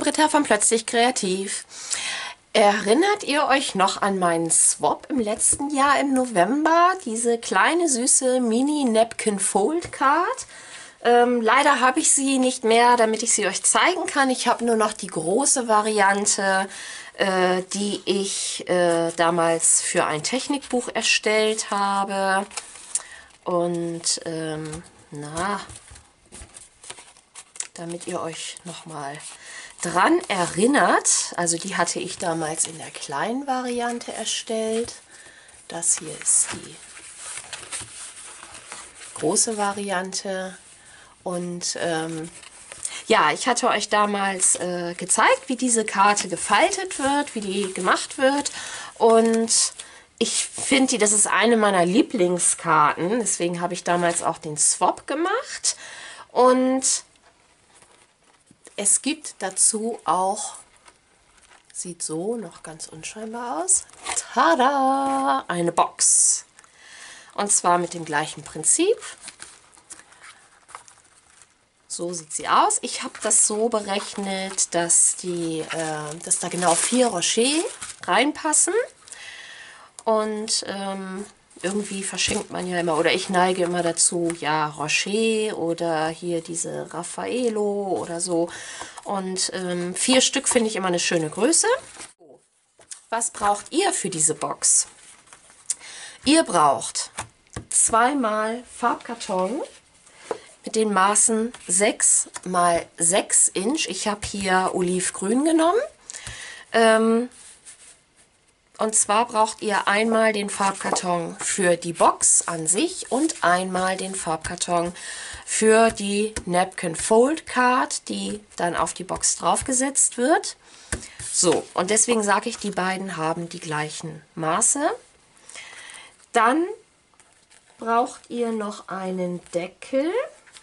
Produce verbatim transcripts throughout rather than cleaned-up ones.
Britta von Plötzlich Kreativ. Erinnert ihr euch noch an meinen Swap im letzten Jahr im November? Diese kleine süße Mini Napkin Fold Card. Ähm, leider habe ich sie nicht mehr, damit ich sie euch zeigen kann. Ich habe nur noch die große Variante, äh, die ich äh, damals für ein Technikbuch erstellt habe. Und ähm, na, damit ihr euch noch mal dran erinnert, also die hatte ich damals in der kleinen Variante erstellt. Das hier ist die große Variante. Und ähm, ja, ich hatte euch damals äh, gezeigt, wie diese Karte gefaltet wird, wie die gemacht wird. Und ich finde die, das ist eine meiner Lieblingskarten. Deswegen habe ich damals auch den Swap gemacht. Und es gibt dazu auch, sieht so noch ganz unscheinbar aus, tada, eine Box. Und zwar mit dem gleichen Prinzip. So sieht sie aus. Ich habe das so berechnet, dass, die, äh, dass da genau vier Rocher reinpassen. Und ähm, irgendwie verschenkt man ja immer, oder ich neige immer dazu, ja, Rocher oder hier diese Raffaello oder so. Und ähm, vier Stück finde ich immer eine schöne Größe. Was braucht ihr für diese Box? Ihr braucht zweimal Farbkarton mit den Maßen sechs mal sechs Inch. Ich habe hier Olivgrün genommen. Ähm, Und zwar braucht ihr einmal den Farbkarton für die Box an sich und einmal den Farbkarton für die Napkin Fold Card, die dann auf die Box draufgesetzt wird. So, und deswegen sage ich, die beiden haben die gleichen Maße. Dann braucht ihr noch einen Deckel.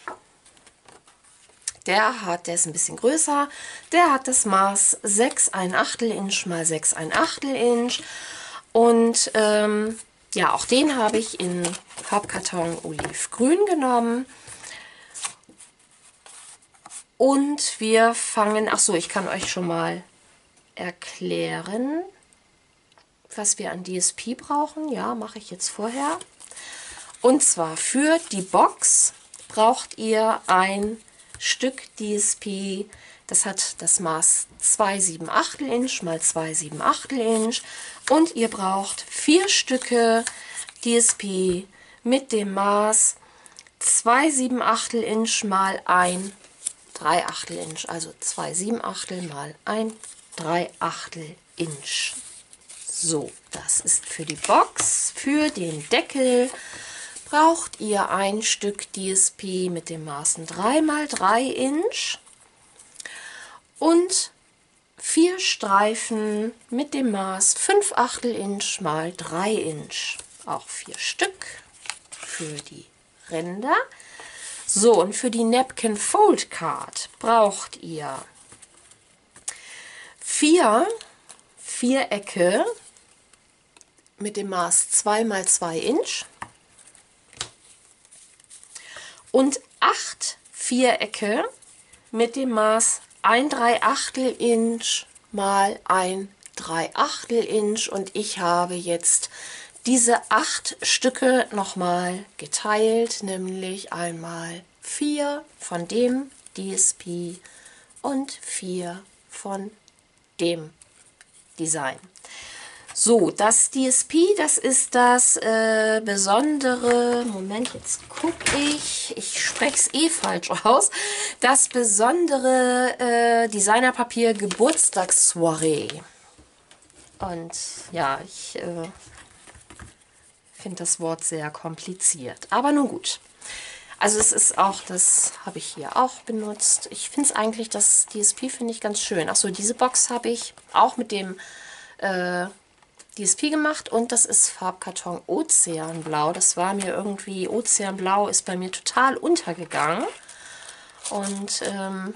Der hat, der ist ein bisschen größer, der hat das Maß sechs ein Achtel Inch mal sechs ein Achtel Inch. Und ähm, ja, auch den habe ich in Farbkarton Olivgrün genommen. Und wir fangen, ach so, ich kann euch schon mal erklären, was wir an D S P brauchen. Ja, mache ich jetzt vorher. Und zwar für die Box braucht ihr ein Stück D S P, das hat das Maß zwei Komma sieben Achtel Inch mal zwei Komma sieben Achtel Inch und ihr braucht vier Stücke D S P mit dem Maß zwei Komma sieben Achtel Inch mal ein drei Achtel Inch, also zwei Komma sieben Achtel mal ein drei Achtel Inch. So, das ist für die Box. Für den Deckel braucht ihr ein Stück D S P mit dem Maßen drei mal drei Inch und vier Streifen mit dem Maß fünf Achtel Inch mal drei Inch. Auch vier Stück für die Ränder. So, und für die Napkin Fold Card braucht ihr vier Vierecke mit dem Maß zwei mal zwei Inch. Und acht Vierecke mit dem Maß ein drei Achtel Inch mal ein drei Achtel Inch. Und ich habe jetzt diese acht Stücke nochmal geteilt, nämlich einmal vier von dem D S P und vier von dem Design. So, das D S P, das ist das äh, besondere, Moment, jetzt gucke ich, ich spreche es eh falsch aus, das besondere äh, Designerpapier Geburtstagssoiree. Und ja, ich äh, finde das Wort sehr kompliziert, aber nun gut. Also es ist auch, das habe ich hier auch benutzt. Ich finde es eigentlich, das D S P finde ich ganz schön. Achso, diese Box habe ich auch mit dem äh, D S P gemacht und das ist Farbkarton Ozeanblau. Das war mir irgendwie, Ozeanblau ist bei mir total untergegangen. Und ähm,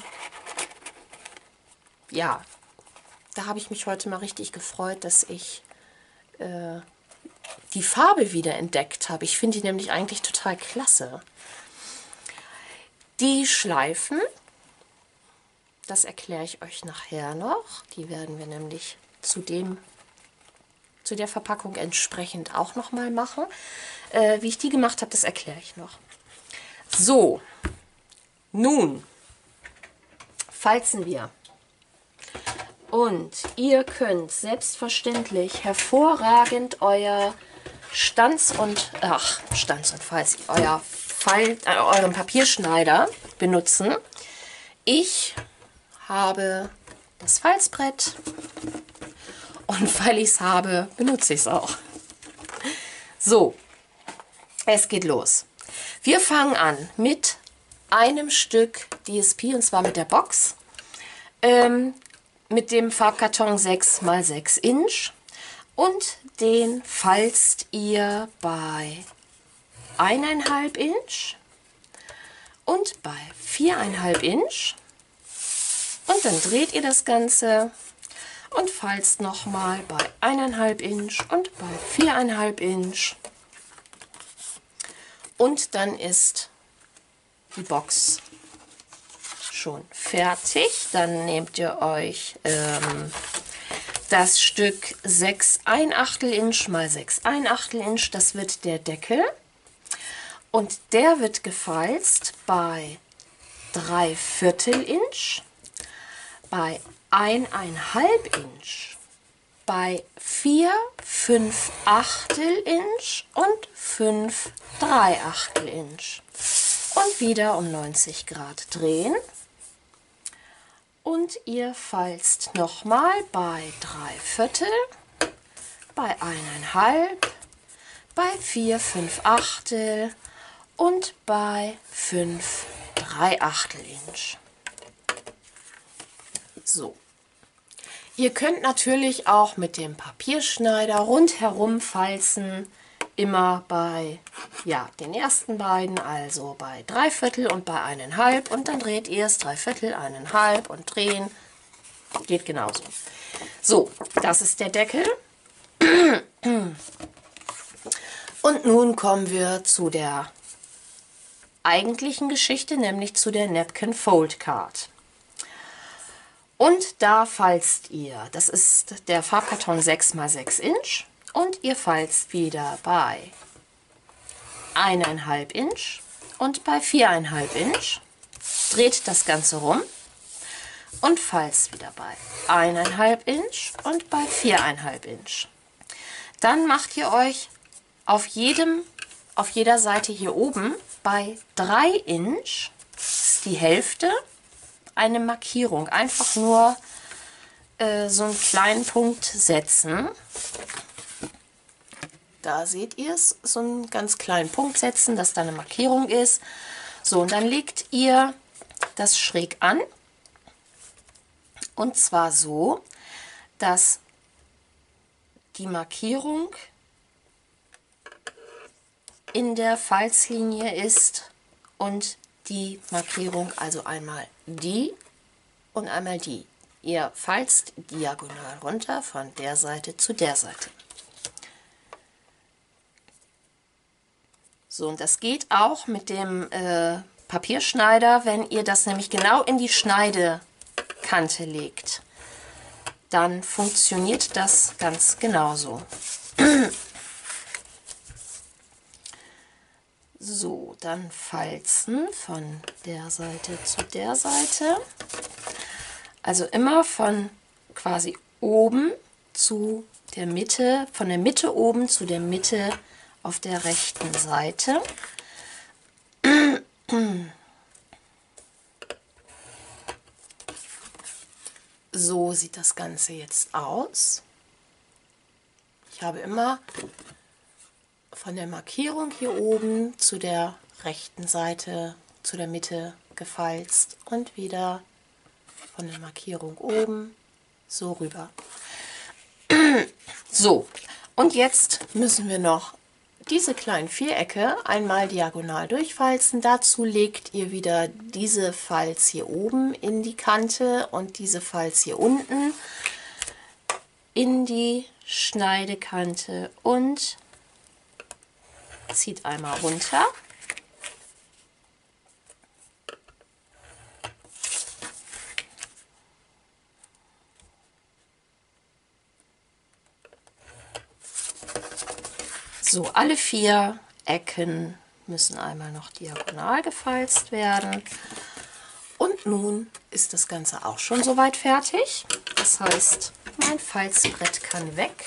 ja, da habe ich mich heute mal richtig gefreut, dass ich äh, die Farbe wieder entdeckt habe. Ich finde die nämlich eigentlich total klasse. Die Schleifen das erkläre ich euch nachher noch. Die werden wir nämlich zu dem, zu der Verpackung entsprechend auch noch mal machen. Äh, wie ich die gemacht habe, das erkläre ich noch. So, nun falzen wir. Und ihr könnt selbstverständlich hervorragend euer Stanz- und ach, Stanz- und Falz, euer Fall, äh, euren Papierschneider benutzen. Ich habe das Falzbrett und weil ich es habe, benutze ich es auch. So, es geht los. Wir fangen an mit einem Stück D S P und zwar mit der Box. Ähm, mit dem Farbkarton sechs mal sechs Inch und den falzt ihr bei eineinhalb Inch und bei viereinhalb Inch und dann dreht ihr das Ganze und falzt nochmal bei eineinhalb Inch und bei viereinhalb Inch und dann ist die Box schon fertig. Dann nehmt ihr euch ähm, das Stück sechs ein Achtel Inch mal sechs ein Achtel Inch, das wird der Deckel und der wird gefalzt bei drei Viertel Inch, bei eineinhalb Inch, bei vier fünf Achtel Inch und fünf drei Achtel Inch und wieder um neunzig Grad drehen. Und ihr falzt nochmal bei drei Viertel, bei eineinhalb, bei vier fünf Achtel und bei fünf drei Achtel Inch. So. Ihr könnt natürlich auch mit dem Papierschneider rundherum falzen, immer bei ja, den ersten beiden, also bei drei Viertel und bei eineinhalb und dann dreht ihr es drei Viertel, eineinhalb und drehen. Geht genauso. So, das ist der Deckel. Und nun kommen wir zu der eigentlichen Geschichte, nämlich zu der Napkin Fold Card. Und da falzt ihr, das ist der Farbkarton sechs mal sechs Inch und ihr falzt wieder bei eineinhalb Inch und bei viereinhalb Inch, dreht das Ganze rum und falzt wieder bei eineinhalb Inch und bei viereinhalb Inch. Dann macht ihr euch auf jedem, auf jeder Seite hier oben bei drei Inch, das ist die Hälfte, eine Markierung. Einfach nur äh, so einen kleinen Punkt setzen. Da seht ihr es, so einen ganz kleinen Punkt setzen, dass da eine Markierung ist. So, und dann legt ihr das schräg an. Und zwar so, dass die Markierung in der Falzlinie ist und die Markierung, also einmal die und einmal die. Ihr falzt diagonal runter von der Seite zu der Seite. So, und das geht auch mit dem äh, Papierschneider, wenn ihr das nämlich genau in die Schneidekante legt. Dann funktioniert das ganz genauso. So, dann falzen von der Seite zu der Seite. Also immer von quasi oben zu der Mitte, von der Mitte oben zu der Mitte auf der rechten Seite. So sieht das Ganze jetzt aus. Ich habe immer von der Markierung hier oben zu der rechten Seite, zu der Mitte gefalzt und wieder von der Markierung oben so rüber. So, und jetzt müssen wir noch diese kleinen Vierecke einmal diagonal durchfalzen. Dazu legt ihr wieder diese Falz hier oben in die Kante und diese Falz hier unten in die Schneidekante und zieht einmal runter. So, alle vier Ecken müssen einmal noch diagonal gefalzt werden. Und nun ist das Ganze auch schon soweit fertig. Das heißt, mein Falzbrett kann weg.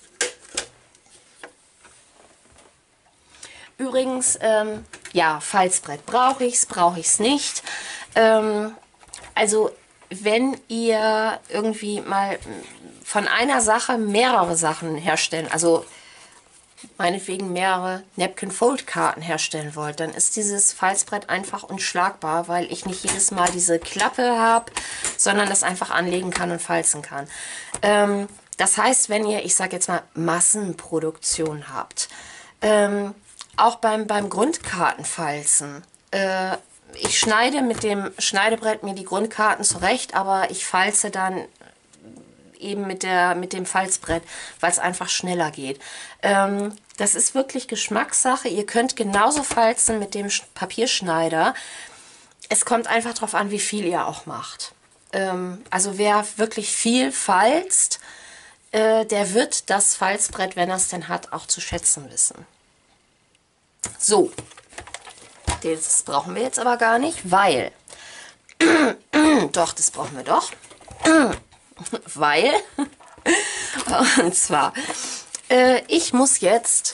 Übrigens, ähm, ja, Falzbrett brauche ich es, brauche ich es nicht. Ähm, also, wenn ihr irgendwie mal von einer Sache mehrere Sachen herstellen, also meinetwegen mehrere Napkin-Fold-Karten herstellen wollt, dann ist dieses Falzbrett einfach unschlagbar, weil ich nicht jedes Mal diese Klappe habe, sondern das einfach anlegen kann und falzen kann. Ähm, das heißt, wenn ihr, ich sage jetzt mal, Massenproduktion habt, ähm, auch beim, beim Grundkartenfalzen, äh, ich schneide mit dem Schneidebrett mir die Grundkarten zurecht, aber ich falze dann eben mit, der, mit dem Falzbrett, weil es einfach schneller geht. Ähm, das ist wirklich Geschmackssache. Ihr könnt genauso falzen mit dem Papierschneider. Es kommt einfach darauf an, wie viel ihr auch macht. Ähm, also wer wirklich viel falzt, äh, der wird das Falzbrett, wenn er es denn hat, auch zu schätzen wissen. So, das brauchen wir jetzt aber gar nicht, weil, doch, das brauchen wir doch, weil, und zwar, äh, ich muss jetzt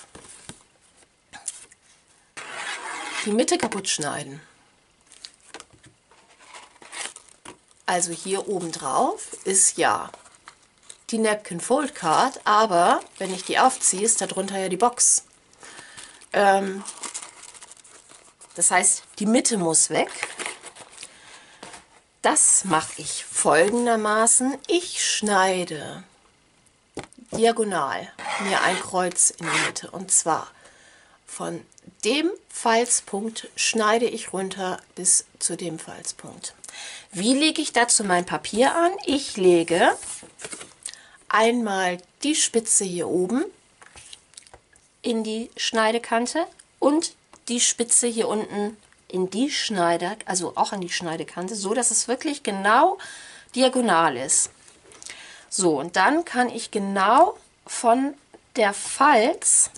die Mitte kaputt schneiden. Also hier oben drauf ist ja die Napkin Fold Card, aber wenn ich die aufziehe, ist darunter ja die Box. Ähm, das heißt, die Mitte muss weg. Das mache ich folgendermaßen. Ich schneide diagonal mir ein Kreuz in die Mitte. Und zwar von dem Falzpunkt schneide ich runter bis zu dem Falzpunkt. Wie lege ich dazu mein Papier an? Ich lege einmal die Spitze hier oben in die Schneidekante und die Spitze hier unten in die Schneide, also auch an die Schneidekante, so dass es wirklich genau diagonal ist. So, und dann kann ich genau von der Falz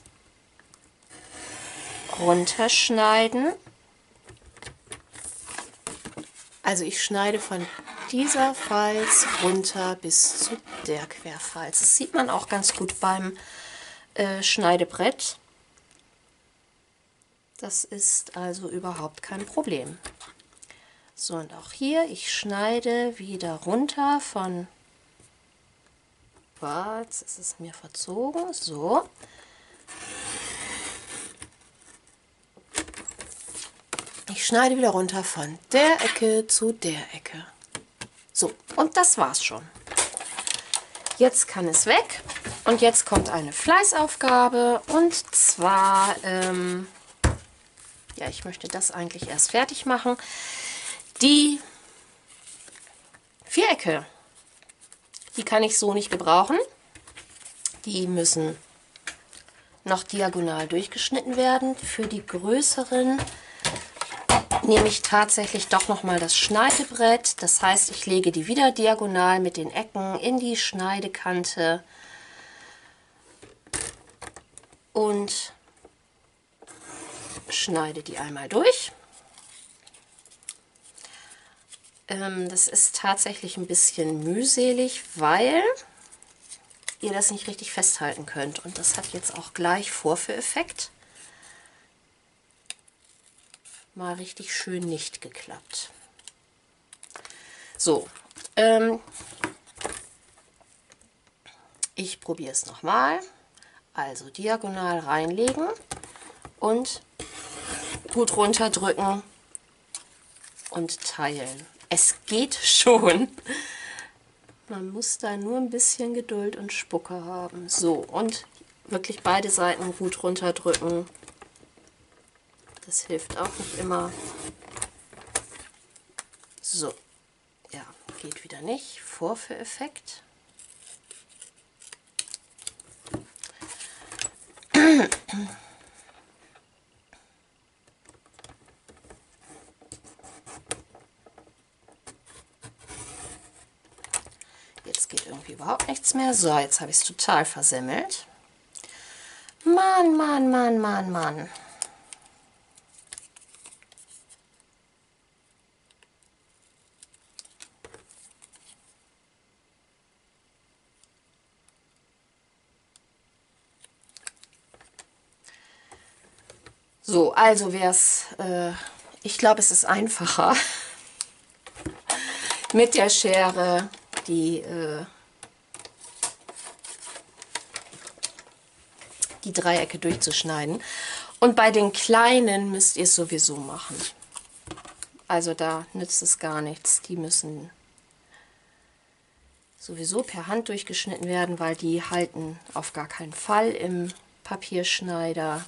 runterschneiden. Also ich schneide von dieser Falz runter bis zu der Querfalz. Das sieht man auch ganz gut beim äh, Schneidebrett. Das ist also überhaupt kein Problem. So, und auch hier, ich schneide wieder runter von, jetzt ist es mir verzogen, so. Ich schneide wieder runter von der Ecke zu der Ecke. So, und das war's schon. Jetzt kann es weg und jetzt kommt eine Fleißaufgabe und zwar, ähm, ja, ich möchte das eigentlich erst fertig machen. Die Vierecke, die kann ich so nicht gebrauchen. Die müssen noch diagonal durchgeschnitten werden. Für die größeren nehme ich tatsächlich doch noch mal das Schneidebrett. Das heißt, ich lege die wieder diagonal mit den Ecken in die Schneidekante und schneide die einmal durch. Ähm, das ist tatsächlich ein bisschen mühselig, weil ihr das nicht richtig festhalten könnt. Und das hat jetzt auch gleich Vorführeffekt. Mal richtig schön nicht geklappt. So, ähm, ich probiere es nochmal. Also diagonal reinlegen und gut runterdrücken und teilen. Es geht schon. Man muss da nur ein bisschen Geduld und Spucke haben. So, und wirklich beide Seiten gut runterdrücken. Das hilft auch nicht immer. So, ja, geht wieder nicht. Vorführeffekt. Jetzt geht irgendwie überhaupt nichts mehr. So, jetzt habe ich es total versemmelt. Mann, Mann, Mann, Mann, Mann. So, also wäre es, äh, ich glaube, es ist einfacher mit der Schere die, äh, die Dreiecke durchzuschneiden. Und bei den kleinen müsst ihr es sowieso machen. Also da nützt es gar nichts. Die müssen sowieso per Hand durchgeschnitten werden, weil die halten auf gar keinen Fall im Papierschneider.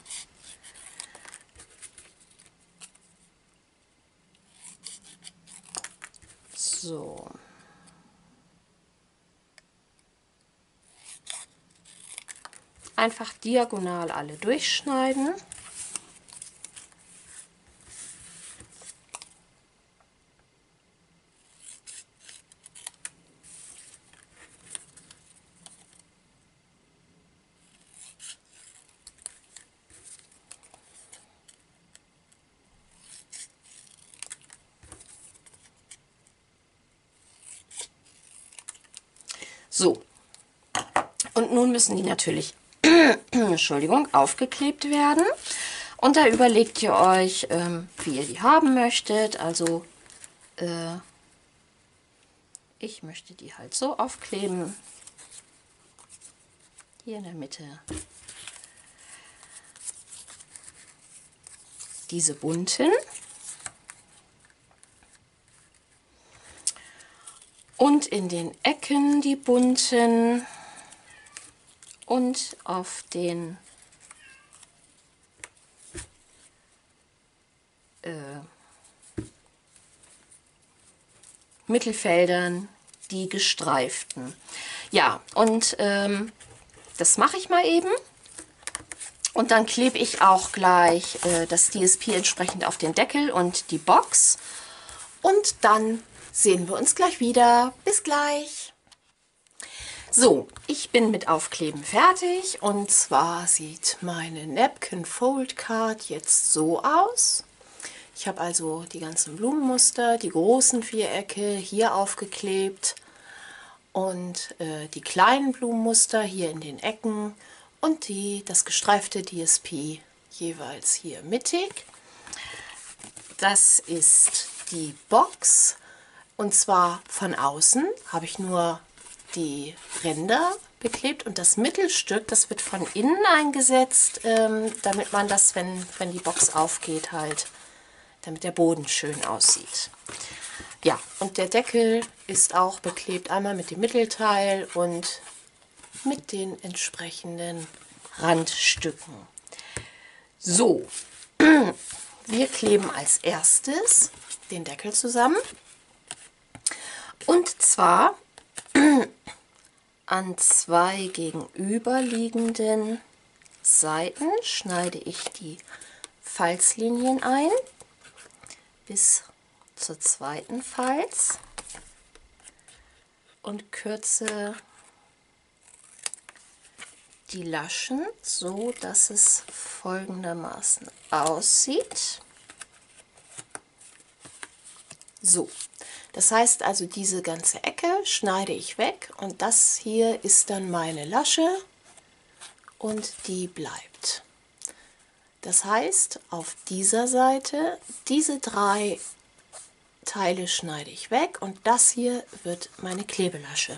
So. Einfach diagonal alle durchschneiden. So. Und nun müssen die natürlich Entschuldigung, aufgeklebt werden. Und da überlegt ihr euch, ähm, wie ihr die haben möchtet. Also äh, ich möchte die halt so aufkleben. Hier in der Mitte diese bunten. Und in den Ecken die bunten. Und auf den äh, Mittelfeldern die gestreiften. Ja, und ähm, das mache ich mal eben. Und dann klebe ich auch gleich äh, das D S P entsprechend auf den Deckel und die Box. Und dann sehen wir uns gleich wieder. Bis gleich! So, ich bin mit Aufkleben fertig und zwar sieht meine Napkin Fold Card jetzt so aus. Ich habe also die ganzen Blumenmuster, die großen Vierecke hier aufgeklebt und äh, die kleinen Blumenmuster hier in den Ecken und die, das gestreifte D S P jeweils hier mittig. Das ist die Box und zwar von außen habe ich nur die Ränder beklebt und das Mittelstück, das wird von innen eingesetzt, ähm, damit man das, wenn, wenn die Box aufgeht, halt, damit der Boden schön aussieht. Ja, und der Deckel ist auch beklebt, einmal mit dem Mittelteil und mit den entsprechenden Randstücken. So, wir kleben als erstes den Deckel zusammen und zwar an zwei gegenüberliegenden Seiten schneide ich die Falzlinien ein bis zur zweiten Falz und kürze die Laschen so, dass es folgendermaßen aussieht. So. Das heißt also, diese ganze Ecke schneide ich weg und das hier ist dann meine Lasche und die bleibt. Das heißt, auf dieser Seite, diese drei Teile schneide ich weg und das hier wird meine Klebelasche.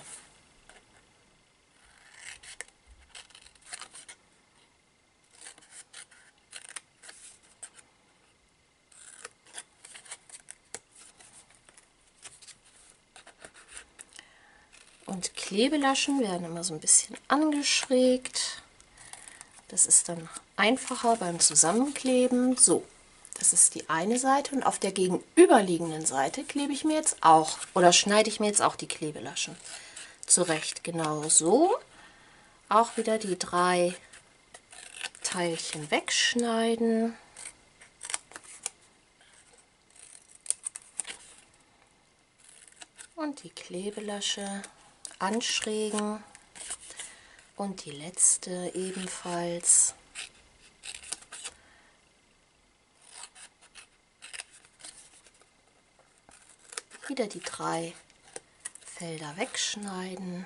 Und Klebelaschen werden immer so ein bisschen angeschrägt. Das ist dann einfacher beim Zusammenkleben. So, das ist die eine Seite und auf der gegenüberliegenden Seite klebe ich mir jetzt auch oder schneide ich mir jetzt auch die Klebelaschen zurecht. Genau so. Auch wieder die drei Teilchen wegschneiden. Und die Klebelasche anschrägen und die letzte ebenfalls. Wieder die drei Felder wegschneiden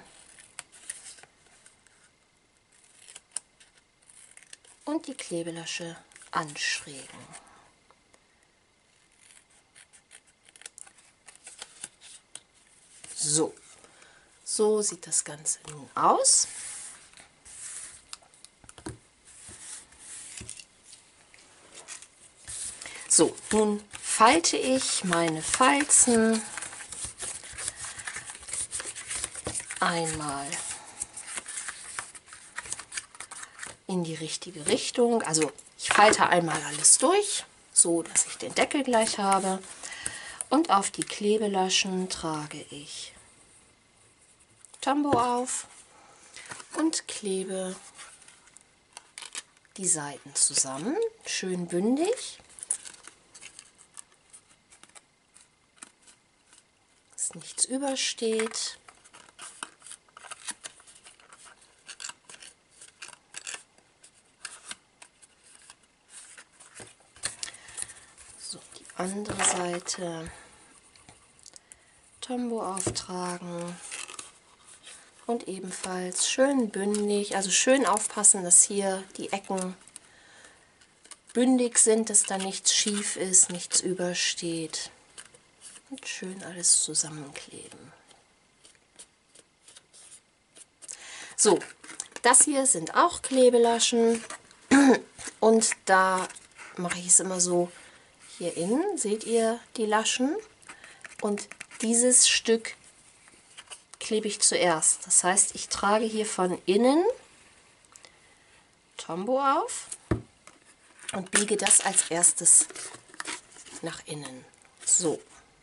und die Klebelasche anschrägen. So, so sieht das Ganze nun aus. So, nun falte ich meine Falzen einmal in die richtige Richtung. Also ich falte einmal alles durch, so dass ich den Deckel gleich habe. Und auf die Klebelaschen trage ich Tombow auf und klebe die Seiten zusammen, schön bündig, dass nichts übersteht. So, die andere Seite Tombow auftragen. Und ebenfalls schön bündig, also schön aufpassen, dass hier die Ecken bündig sind, dass da nichts schief ist, nichts übersteht. Und schön alles zusammenkleben. So, das hier sind auch Klebelaschen und da mache ich es immer so, hier innen seht ihr die Laschen und dieses Stück klebe ich zuerst. Das heißt, ich trage hier von innen Tombow auf und biege das als erstes nach innen. So.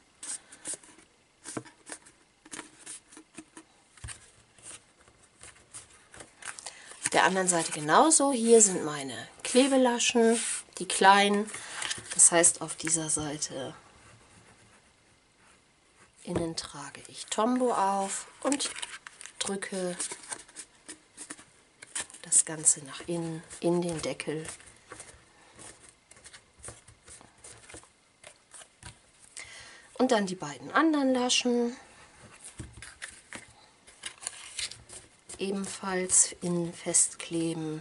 Auf der anderen Seite genauso. Hier sind meine Klebelaschen, die kleinen. Das heißt, auf dieser Seite innen trage ich Tombow auf und drücke das Ganze nach innen in den Deckel. Und dann die beiden anderen Laschen ebenfalls innen festkleben.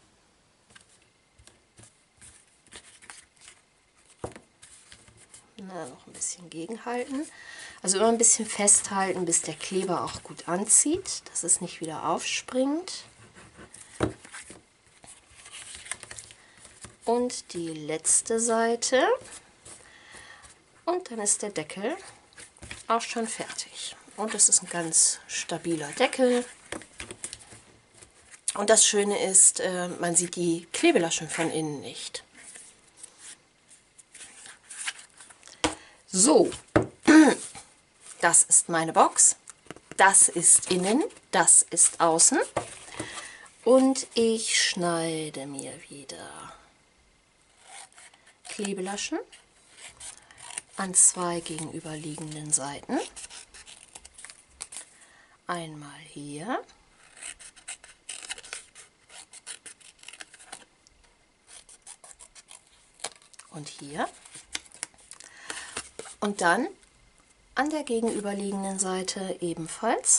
Na, noch ein bisschen gegenhalten. Also immer ein bisschen festhalten, bis der Kleber auch gut anzieht, dass es nicht wieder aufspringt. Und die letzte Seite. Und dann ist der Deckel auch schon fertig. Und es ist ein ganz stabiler Deckel. Und das Schöne ist, äh, man sieht die Klebelaschen von innen nicht. So, das ist meine Box. Das ist innen, das ist außen. Und ich schneide mir wieder Klebelaschen an zwei gegenüberliegenden Seiten. Einmal hier und hier. Und dann an der gegenüberliegenden Seite ebenfalls.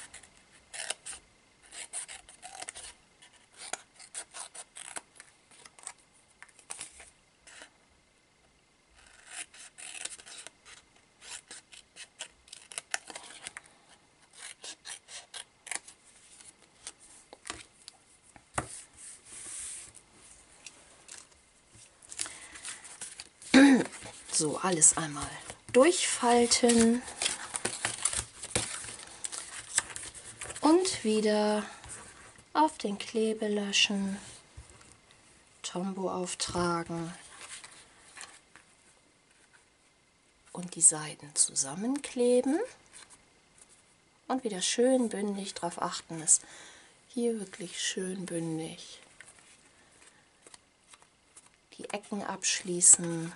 So, alles einmal durchfalten und wieder auf den Klebelaschen Tombow auftragen und die Seiten zusammenkleben und wieder schön bündig darauf achten, dass hier wirklich schön bündig die Ecken abschließen.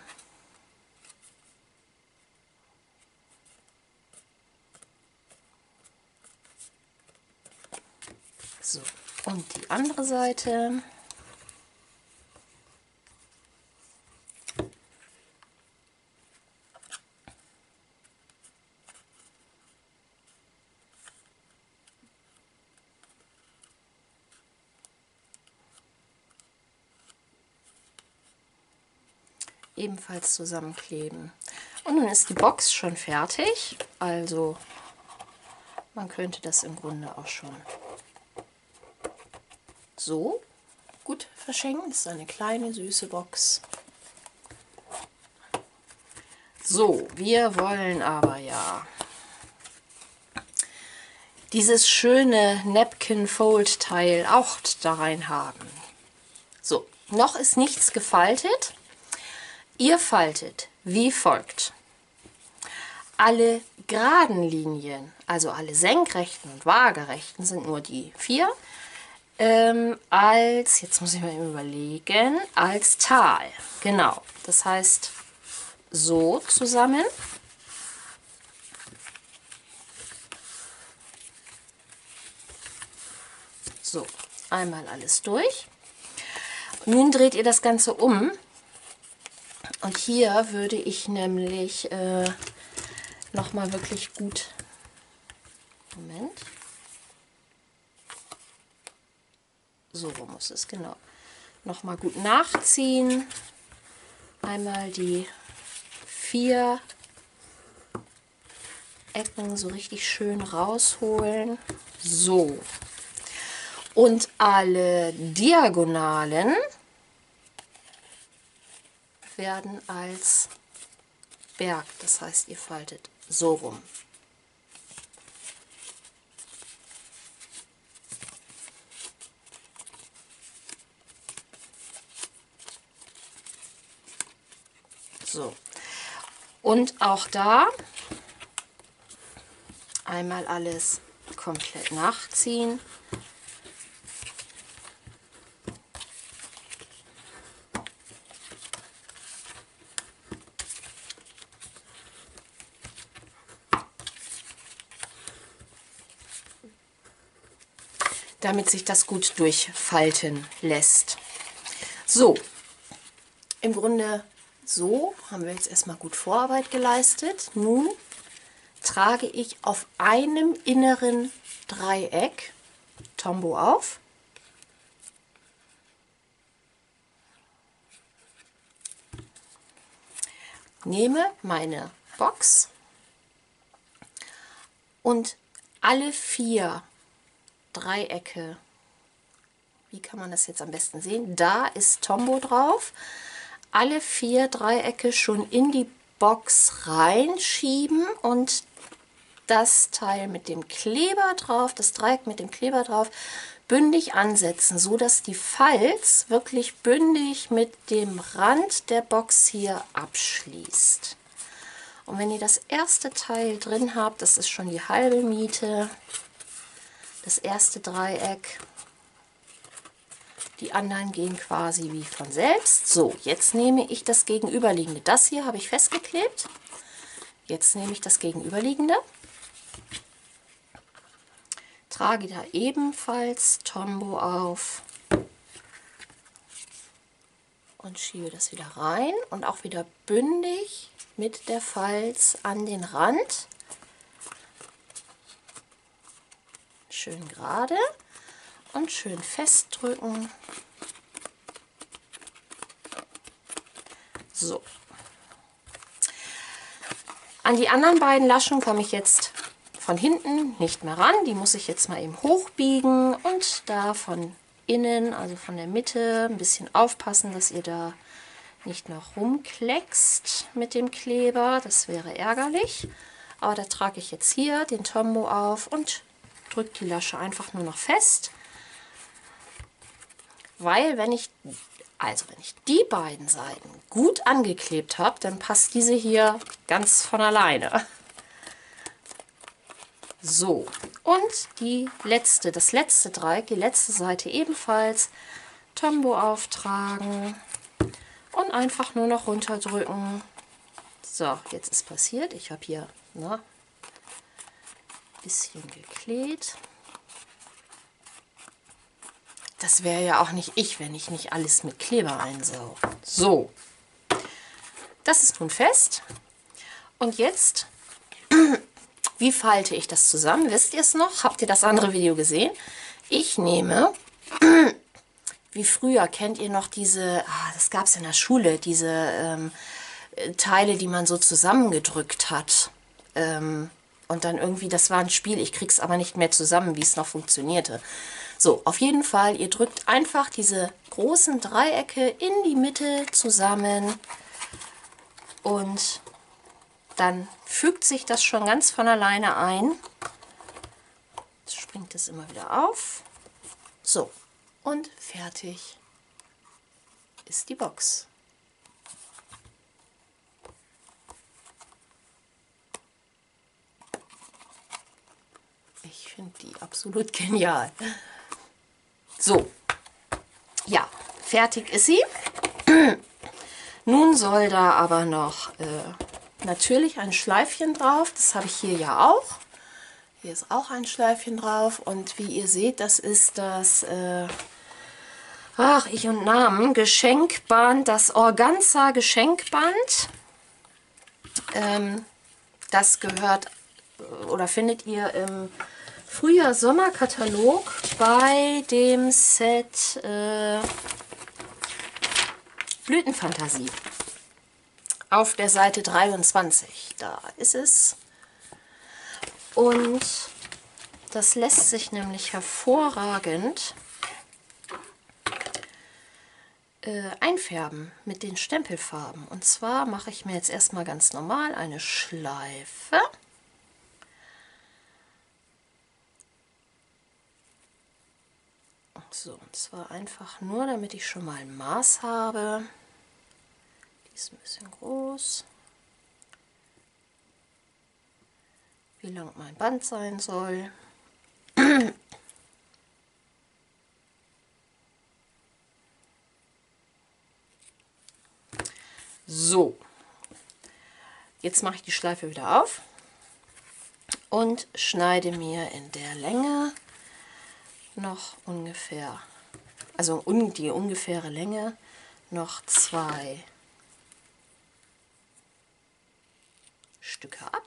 So, und die andere Seite. ebenfalls zusammenkleben. Und nun ist die Box schon fertig, also man könnte das im Grunde auch schon so gut verschenken. Das ist eine kleine süße Box. So, wir wollen aber ja dieses schöne Napkin Fold Teil auch da rein haben. So, noch ist nichts gefaltet. Ihr faltet wie folgt: alle geraden Linien, also alle senkrechten und waagerechten, sind nur die vier, ähm, als, jetzt muss ich mal überlegen, als Tal. Genau, das heißt so zusammen. So, einmal alles durch. Nun dreht ihr das Ganze um. Und hier würde ich nämlich äh, noch mal wirklich gut, Moment, so muss es, genau, noch mal gut nachziehen. Einmal die vier Ecken so richtig schön rausholen. So. Und alle Diagonalen werden als Berg, das heißt, ihr faltet so rum. So. Und auch da einmal alles komplett nachziehen. Damit sich das gut durchfalten lässt. So, im Grunde so haben wir jetzt erstmal gut Vorarbeit geleistet. Nun trage ich auf einem inneren Dreieck Tombow auf. Nehme meine Box und alle vier Dreiecke, wie kann man das jetzt am besten sehen? Da ist Tombow drauf. Alle vier Dreiecke schon in die Box reinschieben und das Teil mit dem Kleber drauf, das Dreieck mit dem Kleber drauf, bündig ansetzen, so dass die Falz wirklich bündig mit dem Rand der Box hier abschließt. Und wenn ihr das erste Teil drin habt, das ist schon die halbe Miete, das erste Dreieck, die anderen gehen quasi wie von selbst. So, jetzt nehme ich das gegenüberliegende. Das hier habe ich festgeklebt. Jetzt nehme ich das gegenüberliegende, trage da ebenfalls Tombow auf und schiebe das wieder rein und auch wieder bündig mit der Falz an den Rand. Schön gerade und schön festdrücken. So. An die anderen beiden Laschen komme ich jetzt von hinten nicht mehr ran. Die muss ich jetzt mal eben hochbiegen und da von innen, also von der Mitte, ein bisschen aufpassen, dass ihr da nicht noch rumkleckst mit dem Kleber. Das wäre ärgerlich. Aber da trage ich jetzt hier den Tombow auf und drücke die Lasche einfach nur noch fest. Weil wenn ich, also wenn ich die beiden Seiten gut angeklebt habe, dann passt diese hier ganz von alleine. So, und die letzte, das letzte Dreieck, die letzte Seite ebenfalls Tombow auftragen und einfach nur noch runterdrücken. So, jetzt ist passiert. Ich habe hier ein bisschen geklebt. Das wäre ja auch nicht ich, wenn ich nicht alles mit Kleber einsauge. So, das ist nun fest. Und jetzt, wie falte ich das zusammen? Wisst ihr es noch? Habt ihr das andere Video gesehen? Ich nehme, wie früher. Kennt ihr noch diese, ah, das gab es in der Schule, diese ähm, Teile, die man so zusammengedrückt hat. Ähm, und dann irgendwie, das war ein Spiel, ich krieg's aber nicht mehr zusammen, wie es noch funktionierte. So, auf jeden Fall, ihr drückt einfach diese großen Dreiecke in die Mitte zusammen und dann fügt sich das schon ganz von alleine ein. Jetzt springt es immer wieder auf. So, und fertig ist die Box. Ich finde die absolut genial. So, ja, fertig ist sie. Nun soll da aber noch äh, natürlich ein Schleifchen drauf. Das habe ich hier ja auch. Hier ist auch ein Schleifchen drauf. Und wie ihr seht, das ist das, äh, ach, ich und Namen, Geschenkband, das Organza Geschenkband. Ähm, das gehört oder findet ihr im Frühjahr-Sommer-Katalog bei dem Set äh, Blütenfantasie. Auf der Seite dreiundzwanzig, da ist es. Und das lässt sich nämlich hervorragend äh, einfärben mit den Stempelfarben. Und zwar mache ich mir jetzt erstmal ganz normal eine Schleife. So, und zwar einfach nur, damit ich schon mal ein Maß habe. Die ist ein bisschen groß. Wie lang mein Band sein soll. So, jetzt mache ich die Schleife wieder auf und schneide mir in der Länge noch ungefähr, also un, die ungefähre Länge, noch zwei Stücke ab.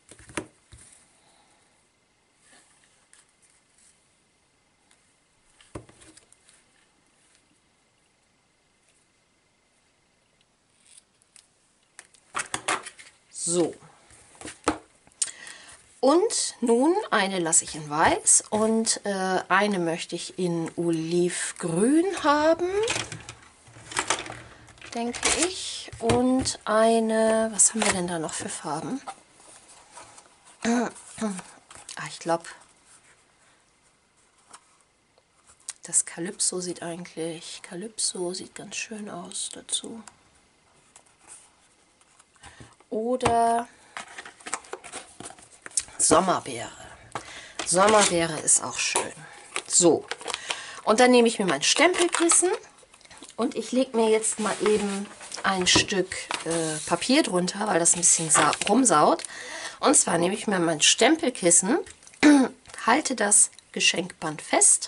So. Und nun eine lasse ich in weiß und äh, eine möchte ich in Olivgrün haben, denke ich. Und eine, was haben wir denn da noch für Farben? Ah, ich glaube, das Calypso sieht eigentlich, Calypso sieht ganz schön aus dazu. Oder Sommerbeere. Sommerbeere ist auch schön. So, und dann nehme ich mir mein Stempelkissen und ich lege mir jetzt mal eben ein Stück äh, Papier drunter, weil das ein bisschen rumsaut. Und zwar nehme ich mir mein Stempelkissen, halte das Geschenkband fest,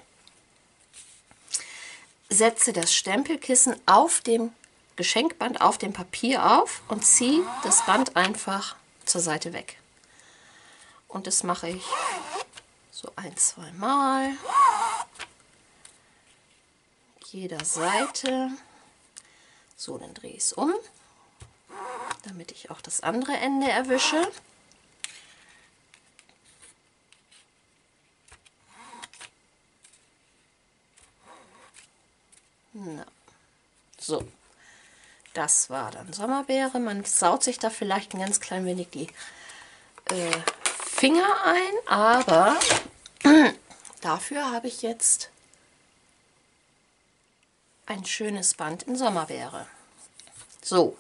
setze das Stempelkissen auf dem Geschenkband, auf dem Papier auf und ziehe das Band einfach zur Seite weg. Und das mache ich so ein, zwei Mal. Jeder Seite. So, dann drehe ich es um, damit ich auch das andere Ende erwische. Na, so, das war dann Sommerbeere. Man saut sich da vielleicht ein ganz klein wenig die äh, Finger ein, aber dafür habe ich jetzt ein schönes Band in Sommerbeere. So.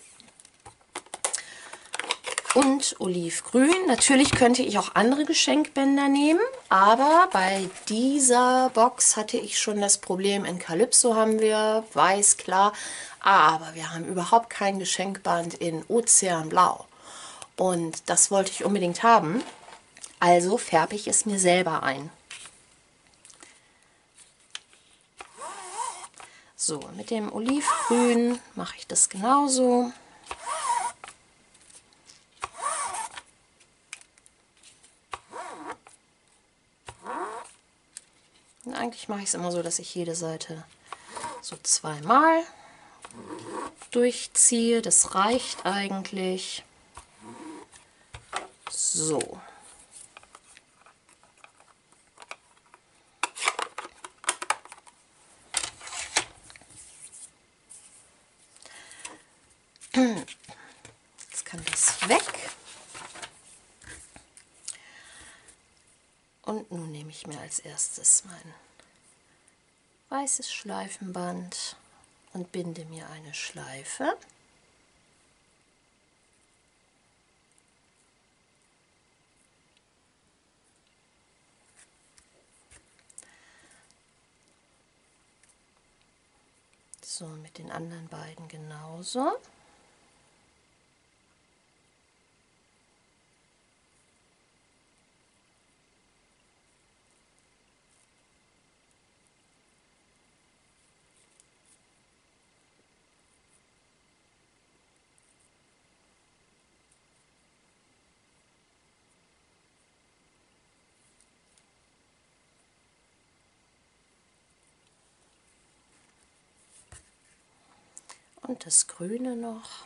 Und Olivgrün. Natürlich könnte ich auch andere Geschenkbänder nehmen, aber bei dieser Box hatte ich schon das Problem, in Calypso haben wir weiß, klar, aber wir haben überhaupt kein Geschenkband in Ozeanblau. Und das wollte ich unbedingt haben, also färbe ich es mir selber ein. So, mit dem Olivgrün mache ich das genauso. Und eigentlich mache ich es immer so, dass ich jede Seite so zweimal durchziehe. Das reicht eigentlich. So. Jetzt kann das weg. Und nun nehme ich mir als erstes mein weißes Schleifenband und binde mir eine Schleife. So, mit den anderen beiden genauso. Und das Grüne noch.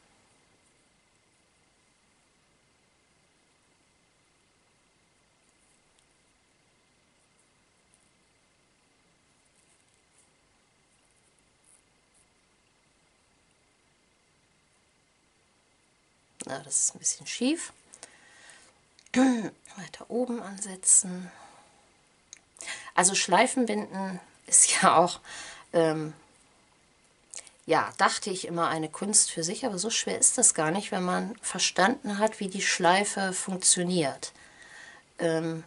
Na, das ist ein bisschen schief. Weiter oben ansetzen. Also Schleifenbinden ist ja auch, ähm, ja, dachte ich immer eine Kunst für sich, aber so schwer ist das gar nicht, wenn man verstanden hat, wie die Schleife funktioniert. Ähm,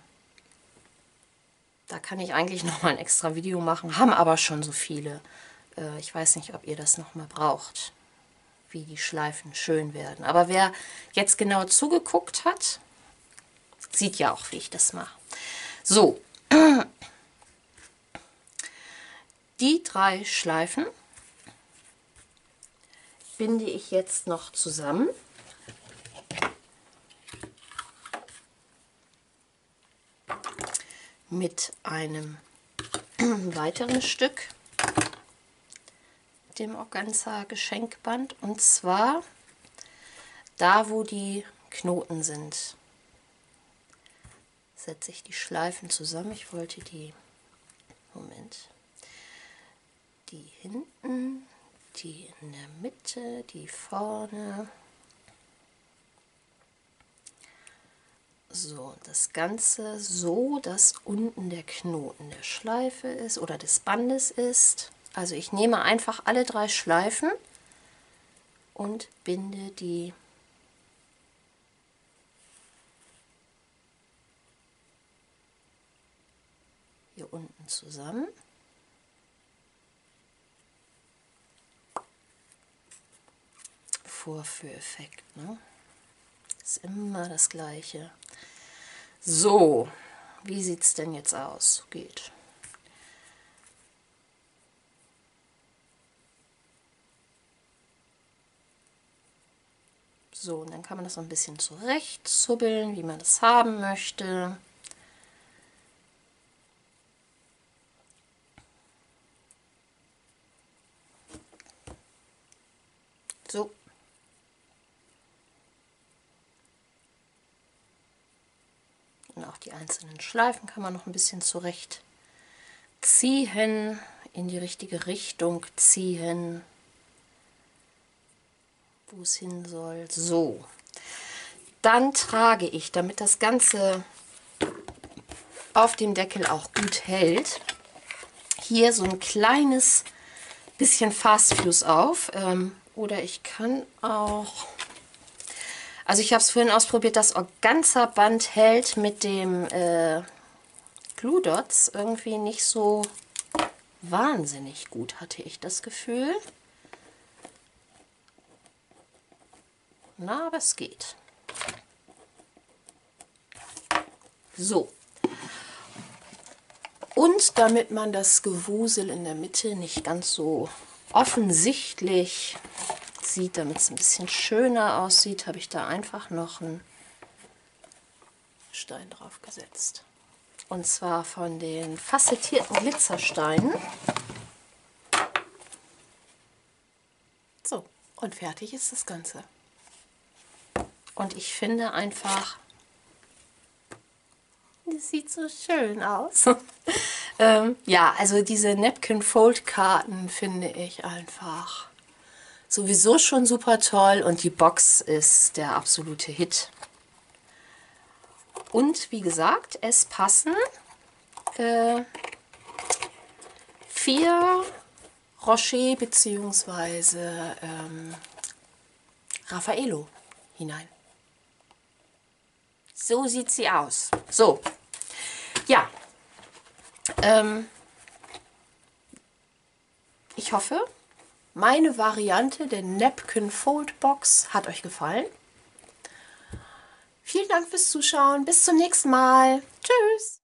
da kann ich eigentlich noch mal ein extra Video machen, haben aber schon so viele. Äh, ich weiß nicht, ob ihr das noch mal braucht, wie die Schleifen schön werden. Aber wer jetzt genau zugeguckt hat, sieht ja auch, wie ich das mache. So, die drei Schleifen binde ich jetzt noch zusammen. Mit einem weiteren Stück, dem Organza Geschenkband, und zwar da, wo die Knoten sind, setze ich die Schleifen zusammen. Ich wollte die, Moment, die hinten, die in der Mitte, die vorne. So, das Ganze so, dass unten der Knoten der Schleife ist oder des Bandes ist. Also ich nehme einfach alle drei Schleifen und binde die hier unten zusammen. Vorführeffekt, ne? Ist immer das Gleiche. So, wie sieht es denn jetzt aus? Geht. So, und dann kann man das so ein bisschen zurecht zubbeln, wie man das haben möchte. So. Und auch die einzelnen Schleifen kann man noch ein bisschen zurecht ziehen, in die richtige Richtung ziehen, wo es hin soll. So, dann trage ich, damit das Ganze auf dem Deckel auch gut hält, hier so ein kleines bisschen Fastfuse auf. Ähm, oder ich kann auch... Also ich habe es vorhin ausprobiert, das Organza Band hält mit dem äh, Glue Dots irgendwie nicht so wahnsinnig gut, hatte ich das Gefühl. Na, aber es geht. So. Und damit man das Gewusel in der Mitte nicht ganz so offensichtlich sieht, damit es ein bisschen schöner aussieht, habe ich da einfach noch einen Stein drauf gesetzt. Und zwar von den facettierten Glitzersteinen. Und fertig ist das Ganze. Und ich finde einfach, das sieht so schön aus. ähm, ja, also diese Napkin-Fold-Karten finde ich einfach sowieso schon super toll. Und die Box ist der absolute Hit. Und wie gesagt, es passen äh, vier Rocher bzw. Ähm, Raffaello hinein. So sieht sie aus. So, ja. Ähm, ich hoffe, meine Variante der Napkin Fold Box hat euch gefallen. Vielen Dank fürs Zuschauen. Bis zum nächsten Mal. Tschüss.